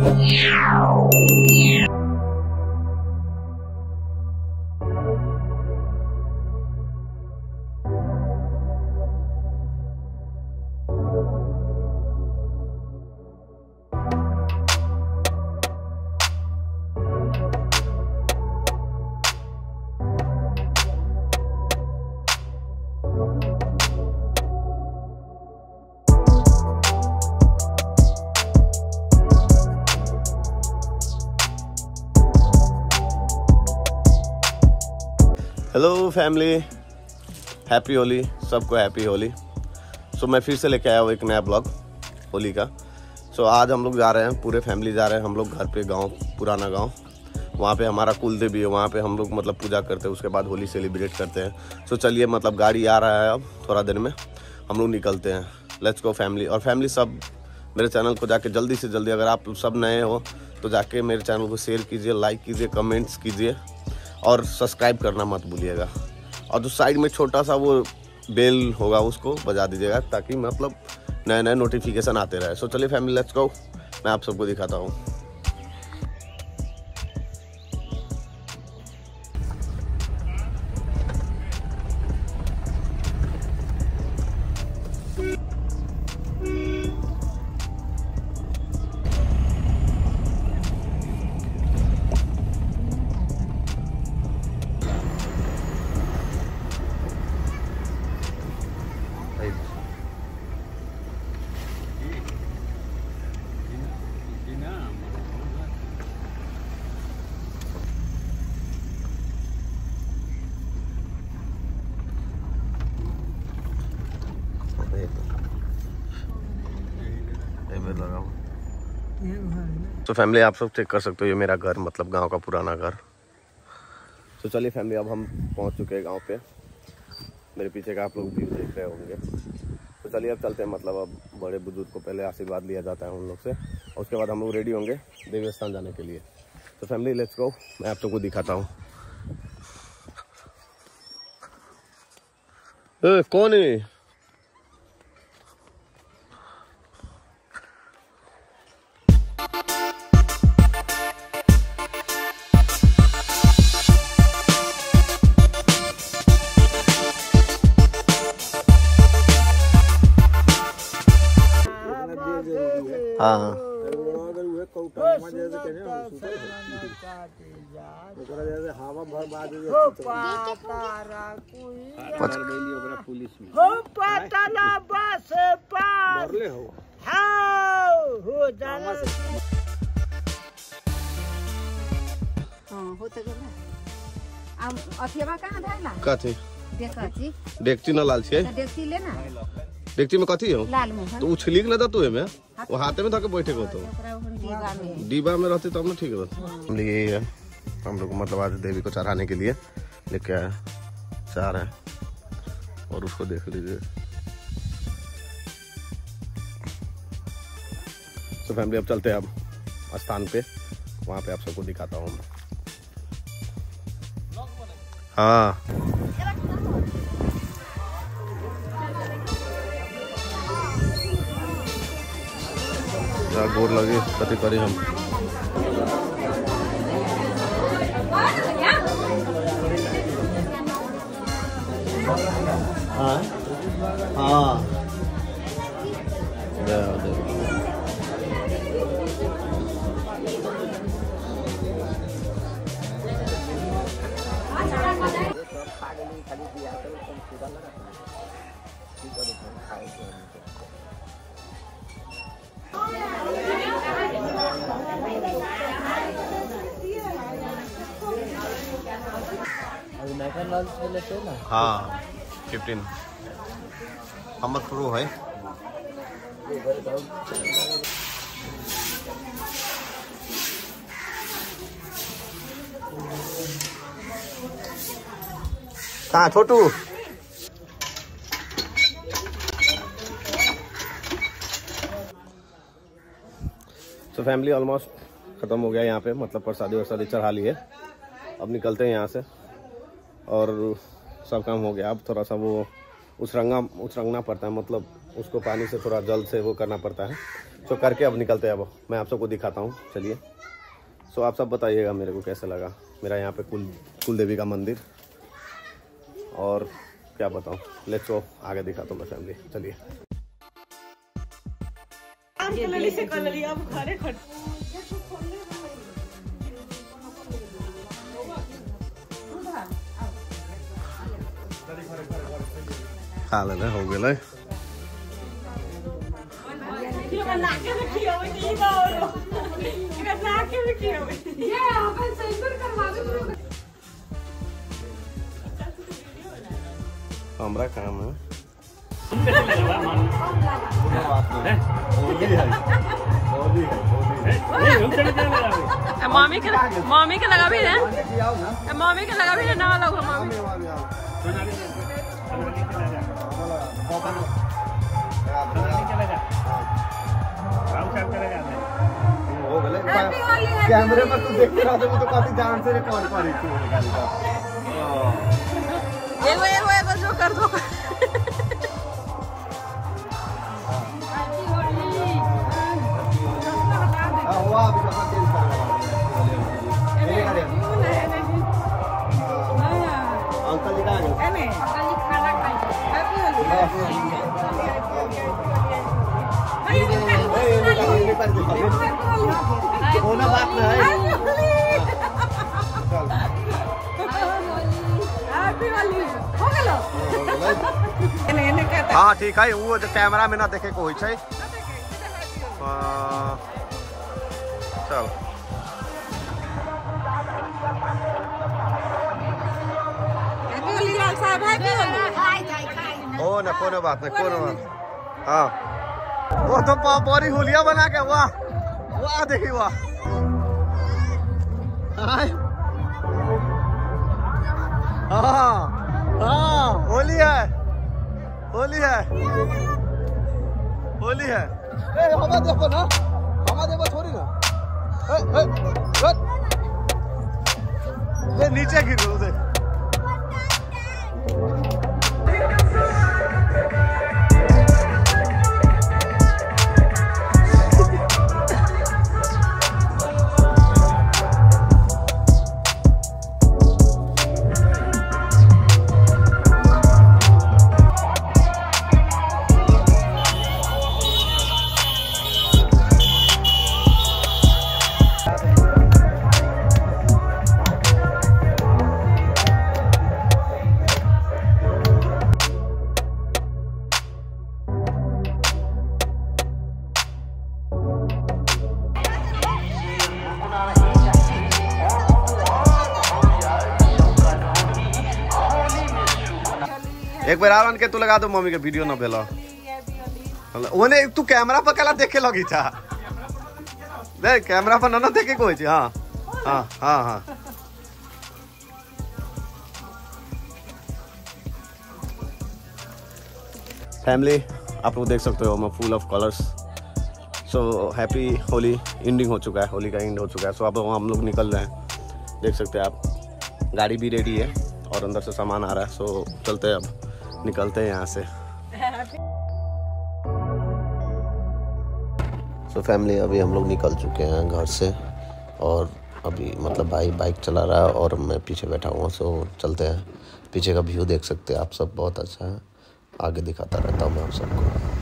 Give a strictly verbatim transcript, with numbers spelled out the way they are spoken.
Hello family, happy Holi, सबको happy Holi. सो मैं फिर से लेके आया हूँ एक नया ब्लॉग होली का। सो आज हम लोग जा रहे हैं, पूरे फैमिली जा रहे हैं हम लोग घर पे, गांव, पुराना गांव। वहाँ पे हमारा कुल देवी है, वहाँ पे हम लोग मतलब पूजा करते हैं, उसके बाद होली सेलिब्रेट करते हैं। सो चलिए, मतलब गाड़ी आ रहा है, अब थोड़ा देर में हम लोग निकलते हैं। Let's go family. और फैमिली सब मेरे चैनल को जाके जल्दी से जल्दी, अगर आप सब नए हो तो जाके मेरे चैनल को शेयर कीजिए, लाइक कीजिए, कमेंट्स कीजिए और सब्सक्राइब करना मत भूलिएगा। और जो साइड में छोटा सा वो बेल होगा उसको बजा दीजिएगा, ताकि मतलब नए नए नोटिफिकेशन आते रहे। सो चलिए फैमिली, लेट्स गो, मैं आप सबको दिखाता हूँ। तो फैमिली, आप सब चेक कर सकते हो, ये मेरा घर, मतलब गांव का पुराना घर। तो चलिए फैमिली, अब हम पहुंच चुके हैं गांव पे। मेरे पीछे का आप लोग व्यू देख रहे होंगे। तो चलिए अब चलते हैं, मतलब अब बड़े बुजुर्ग को पहले आशीर्वाद लिया जाता है उन लोग से, और उसके बाद हम लोग रेडी होंगे देवी स्थान जाने के लिए। तो फैमिली लेट्स गो, मैं आप सबको दिखाता हूँ। कौन है? हाँ कथी डेकची न लाल छे, डेकची में कथी हो तो उछली के ना तू में वो हाथे में धके बैठे को तो डिब्बा में रहती तब ना ठीक रहती। यही है हम लोग, मतलब आज देवी को चढ़ाने के लिए लेके आए, चाह रहे हैं और उसको देख लीजिए। तो फैमिली अब चलते हैं अब स्थान पे, वहाँ पे आप सबको दिखाता हूँ। हाँ गोर लगे कति करी हम। हाँ हाँ दे दे। हाँ फिफ्टीन हमर प्रो है। कहाँ छोटू? तो फैमिली ऑलमोस्ट खत्म हो गया यहाँ पे, मतलब प्रसादी वरसादी चढ़ा ली है। अब निकलते हैं यहाँ से और सब काम हो गया। अब थोड़ा सा वो उछरंगा उछरंगना पड़ता है, मतलब उसको पानी से थोड़ा जल से वो करना पड़ता है। सो करके अब निकलते हैं। अब मैं आप सबको दिखाता हूँ, चलिए। सो आप सब बताइएगा मेरे को कैसा लगा मेरा यहाँ पे कुल कुल देवी का मंदिर, और क्या बताऊँ। लेट्स गो, आगे दिखाता हूँ मैं फैमिली, चलिए। खा लेना हो गए। हमारा काम है मम्मी के मम्मी के लगा भी है, मम्मी के लगा भी है ना लगा मम्मी। कैमरे में तू देख रहा था, तो काफी ध्यान से रिकॉर्ड कर रही थी। एगो एगो एगो जो कर दो। अंकल जी कहाँ गए? हाँ ठीक है, वो कैमरा में ना देखे कोई छै। चल ओ ना कोनो बात नहीं, कोनो बात। हाँ वो तो पापड़ी होलिया बना के, वाह वाह देखी वाह। हाँ हाँ होली है, होली है, होली है। ए हवा देखो ना, हवा देखो थोड़ी ना। ए, ए, ए, नीचे गिर गए उधर। एक बार आराम के तू लगा दो मम्मी के वीडियो ना भेला ओने तू कैमरा पर कला देखे लगी था। देख कैमरा पर ना देखे कोई छी। हाँ हाँ हाँ हाँ फैमिली आप लोग देख सकते हो मैं full of colours. So happy Holi ending हो चुका है, होली का एंड हो चुका है। सो अब हम लोग निकल रहे हैं, देख सकते हैं आप। गाड़ी भी रेडी है और अंदर से सामान आ रहा है। सो चलते हैं, अब निकलते हैं यहाँ से। सो फैमिली अभी हम लोग निकल चुके हैं घर से, और अभी मतलब भाई बाइक चला रहा है और मैं पीछे बैठा हुआ। सो चलते हैं, पीछे का व्यू देख सकते हैं आप सब, बहुत अच्छा है। आगे दिखाता रहता हूँ मैं आप सबको।